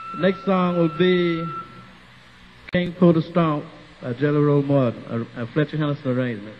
The next song will be King Put a Stomp by Jelly Roll Morton, a Fletcher Henderson arrangement.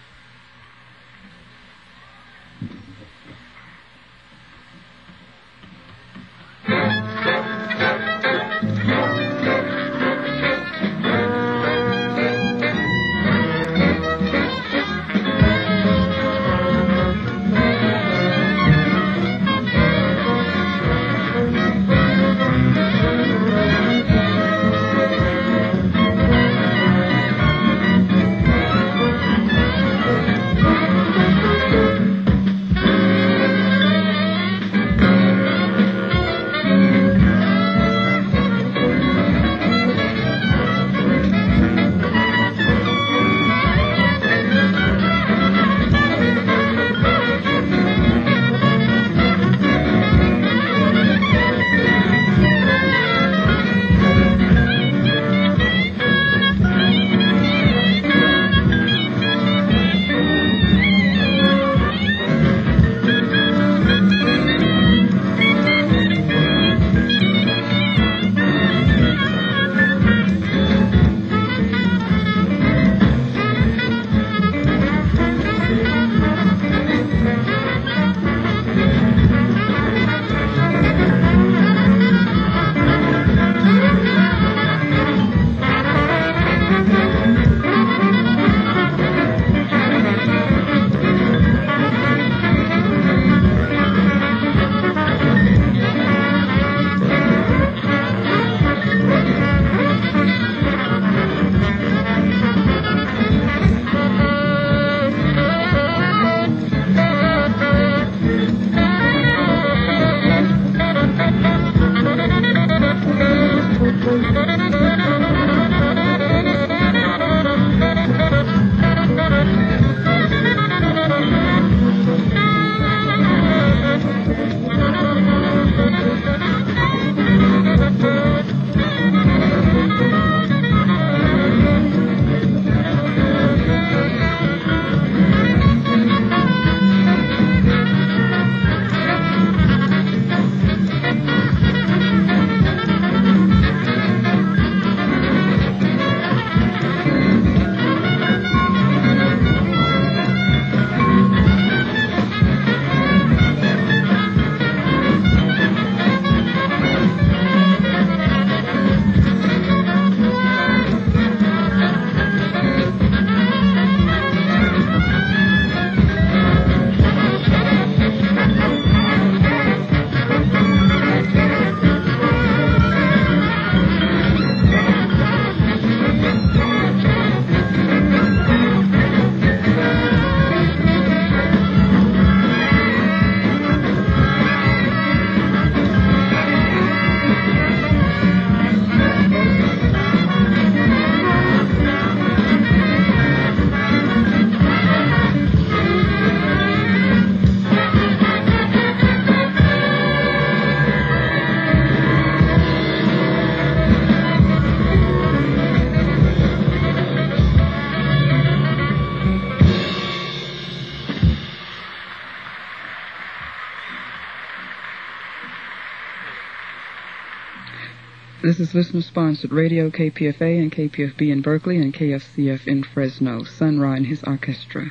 This is listener-sponsored radio KPFA and KPFB in Berkeley and KFCF in Fresno. Sun Ra and his orchestra.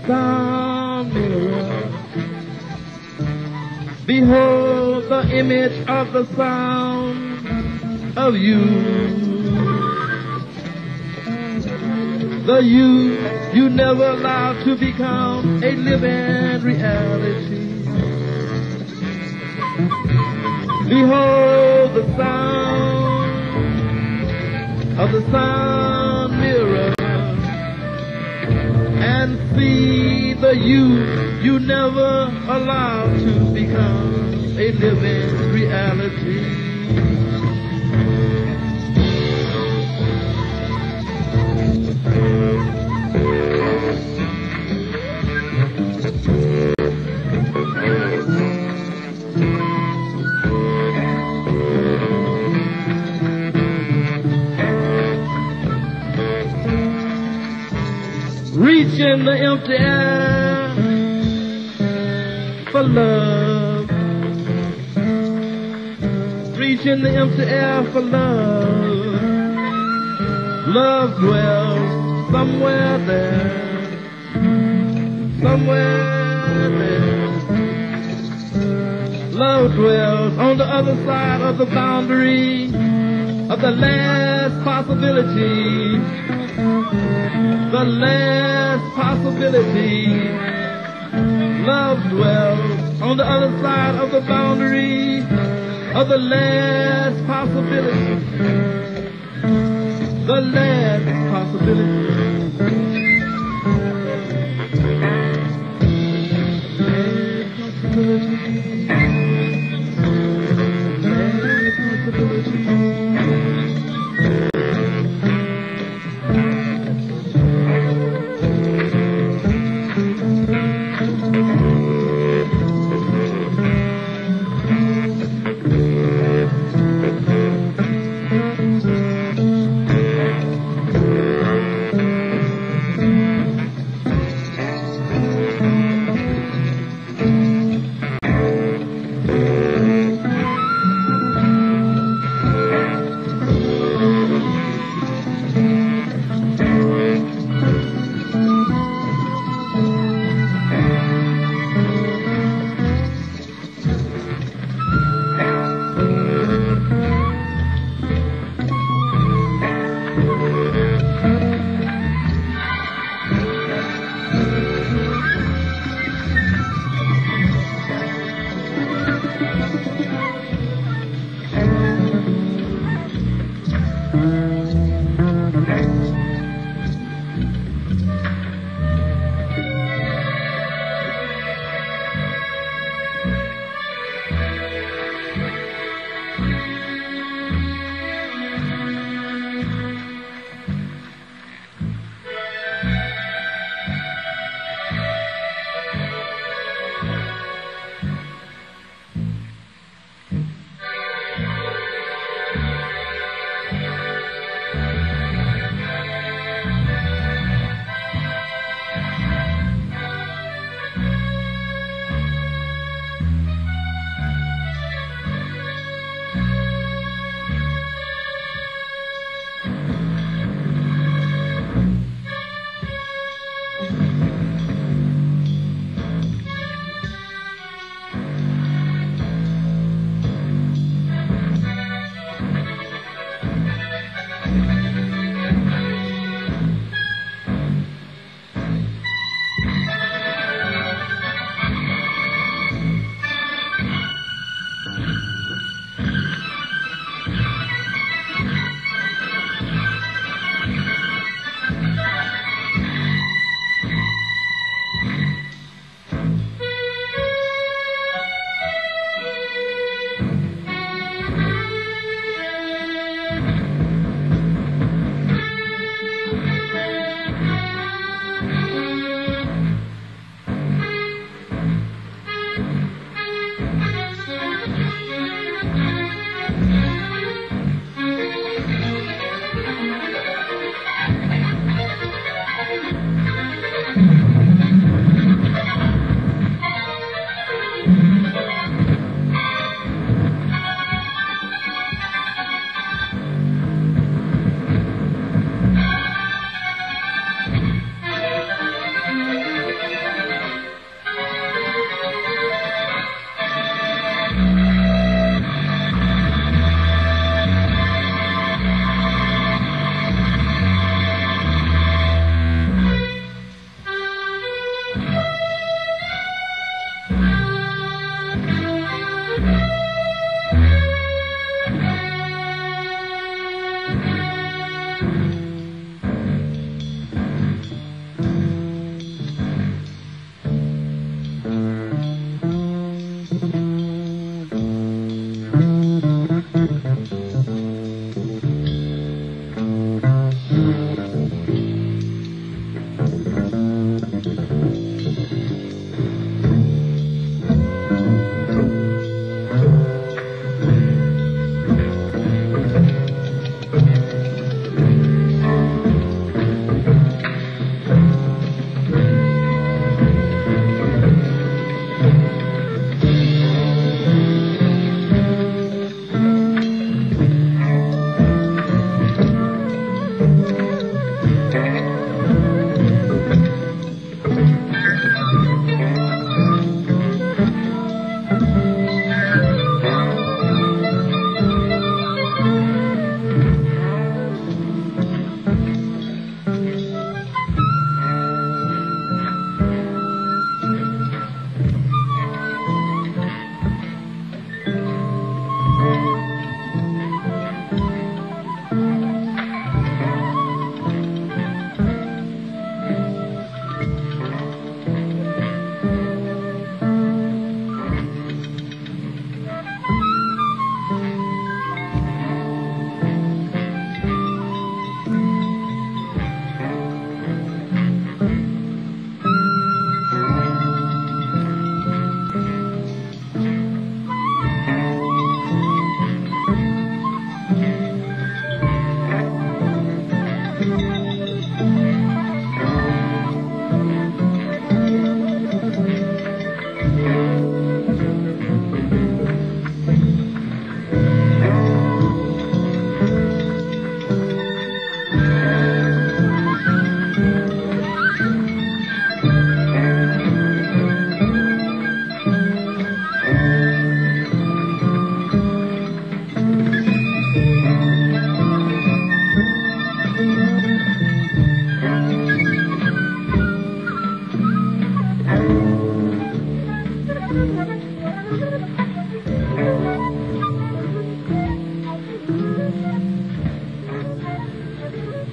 sound mirror. Behold the image of the sound of you. The you never allowed to become a living reality. Behold the sound of the sound mirror, and see the you never allowed to become a living reality. Reach in the empty air for love. Reach in the empty air for love. Love dwells somewhere there. Somewhere there. Love dwells on the other side of the boundary of the last possibility. The last possibility. Love dwells on the other side of the boundary of the last possibility. The last possibility.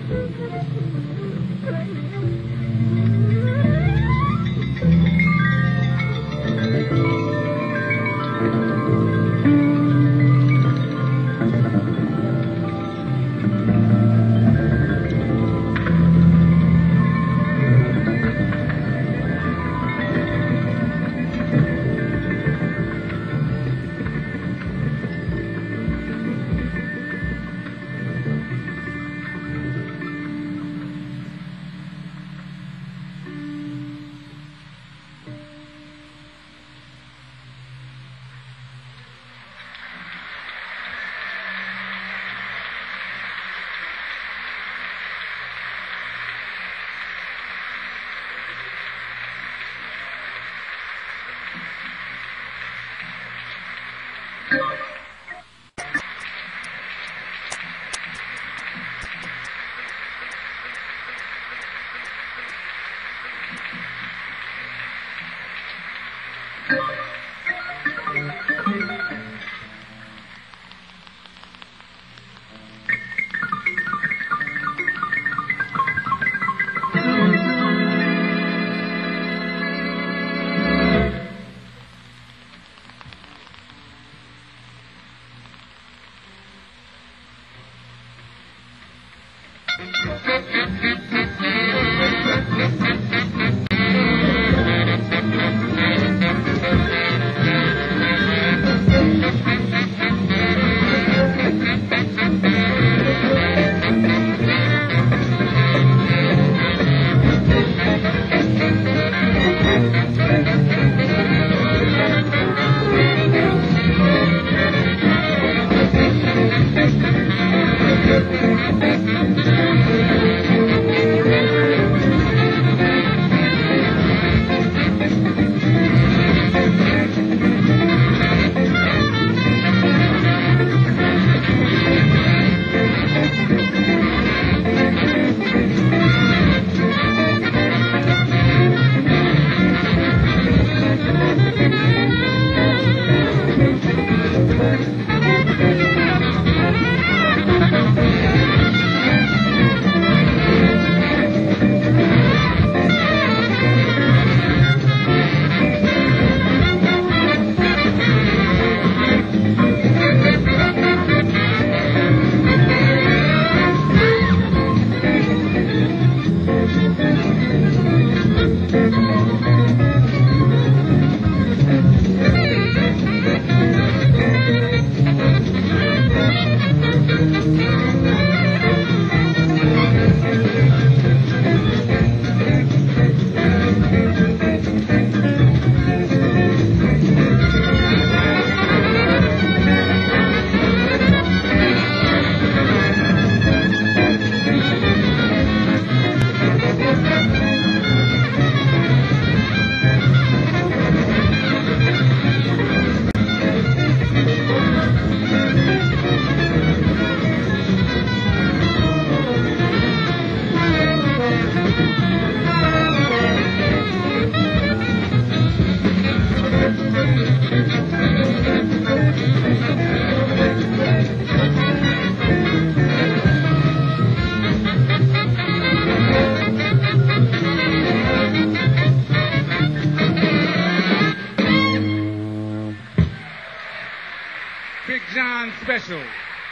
Special.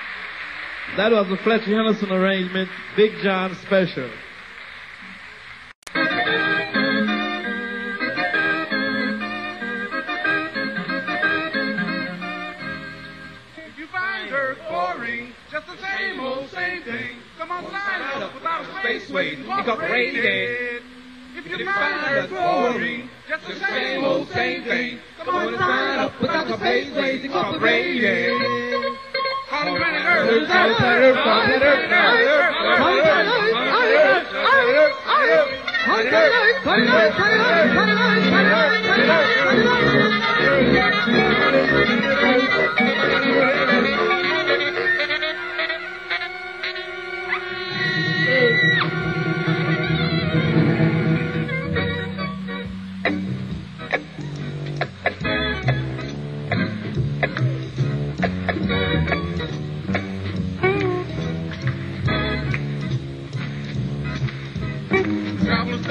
That was a Fletcher Henderson arrangement, Big John Special. If you find her boring, just the same old same thing, come on, sign up without a space waiting, incorporated. If you find her boring, just the same old same thing, come on, sign up without a space waiting, incorporated. Call Granny Earth.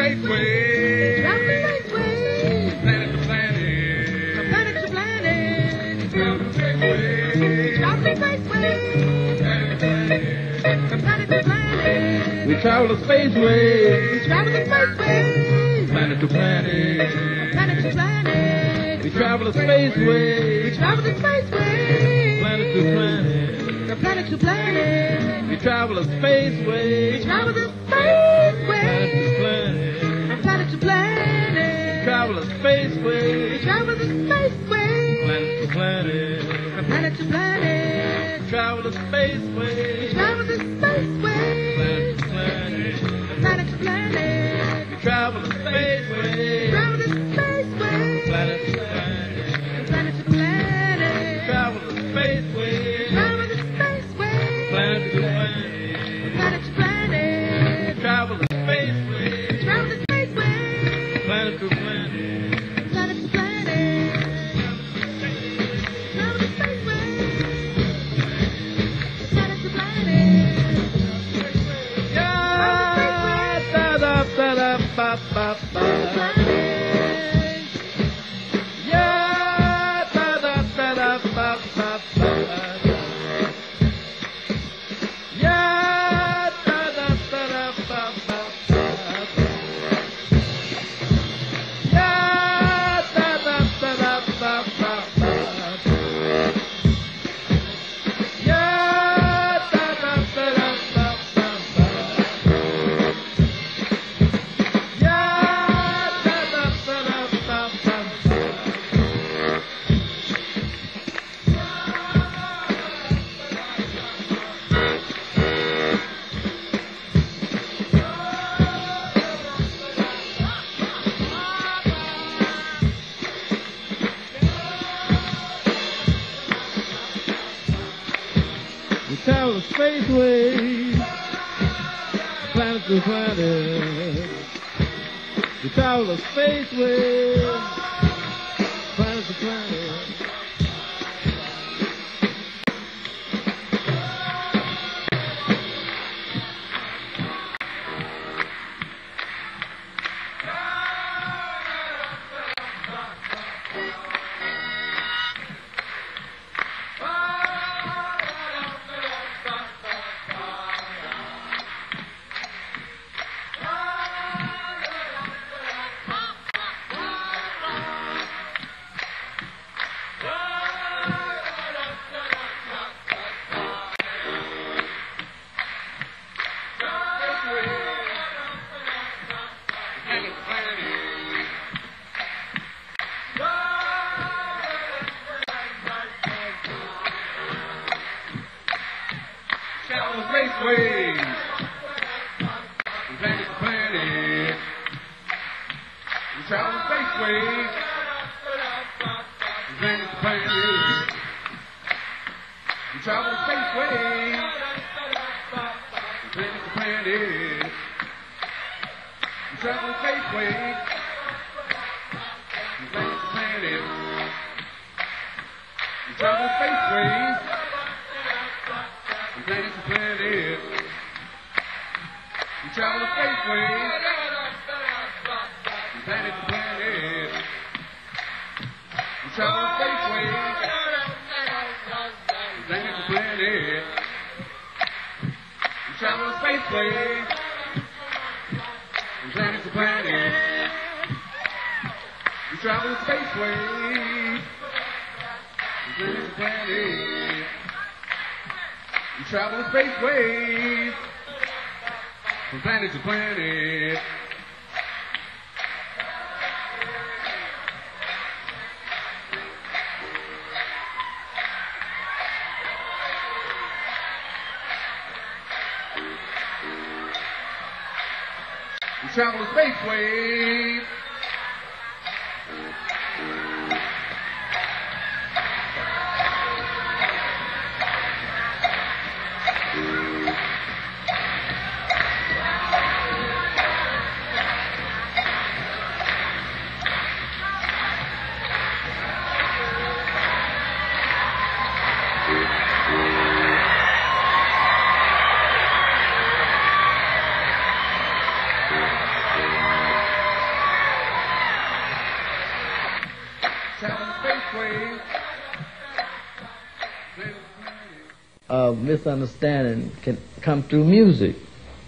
spaceway. Travel the spaceway. Planet to planet. From planet to planet. Travel the spaceway. Travel the spaceway. Planet to planet. From planet to planet. We travel the spaceway. Travel the spaceway. Planet to planet. From planet to planet. We travel the spaceway. Travel the spaceway. Planet to planet. From planet to planet. We travel the spaceway. Travel the spaceway. Planet. From planet to planet. Travel the spaceway. Travel the spaceway. Planet to planet. From planet to planet. Travel the spaceway. Travel the spaceway. Planet to planet. From planet to planet. Travel the spaceway. Travel the spaceway. Planet to planet. From planet to planet. Travel the spaceway. Travel the spaceway. Planet to planet. From planet to planet. Travel the spaceway. Travel the spaceway. Planet to planet. From planet to planet. Travel the spaceway. From planet to planet. Yeah, da da da da ba ba ba. Yeah, da da da da ba ba ba. Yeah, da da da da ba ba ba. Yeah, da da da da ba ba ba. Yeah, da da da da ba ba ba. Yeah, da da da da ba ba ba. We travel the spaceway, planet to planet. We travel the spaceway, planet to planet. Travel the spaceway, planet to planet. We travel the spaceway, planet to planet. We travel the spaceway, planet to planet. We travel the spaceway, planet to planet. We travel the spaceway. Planet to planet. We travel the spaceway. Planet to planet. We travel the spaceway. Planet to planet. We travel the spaceway. Planet to planet. We travel the spaceway. Planet to planet. We travel the spaceway from planet to planet. We travel the spaceway. misunderstanding can come through music.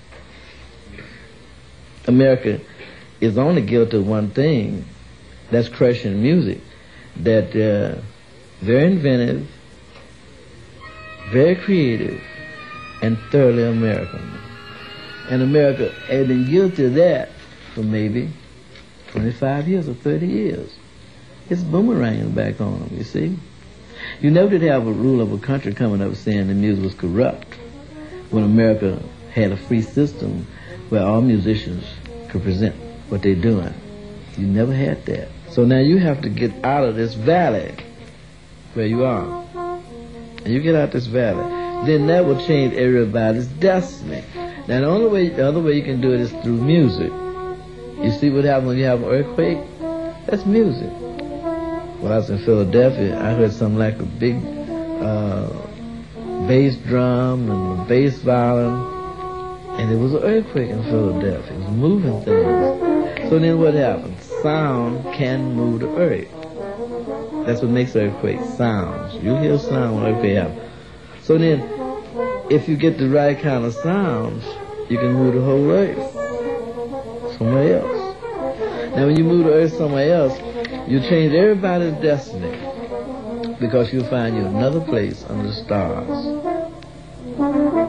America is only guilty of one thing, that's crushing music. That very inventive, very creative, and thoroughly American. And America has been guilty of that for maybe 25 years or 30 years. It's boomeranging back on them, you see. You never did have a rule of a country coming up saying the music was corrupt when America had a free system where all musicians could present what they're doing. You never had that. So now you have to get out of this valley where you are. And you get out this valley. Then that will change everybody's destiny. Now the other way you can do it is through music. You see what happens when you have an earthquake? That's music. When I was in Philadelphia, I heard something like a big bass drum and a bass violin. And there was an earthquake in Philadelphia. It was moving things. So then what happens? Sound can move the earth. That's what makes earthquakes, sounds. You'll hear sound when earthquake happens. So then, if you get the right kind of sounds, you can move the whole earth somewhere else. Now when you move the earth somewhere else, you change everybody's destiny because you'll find you another place under the stars.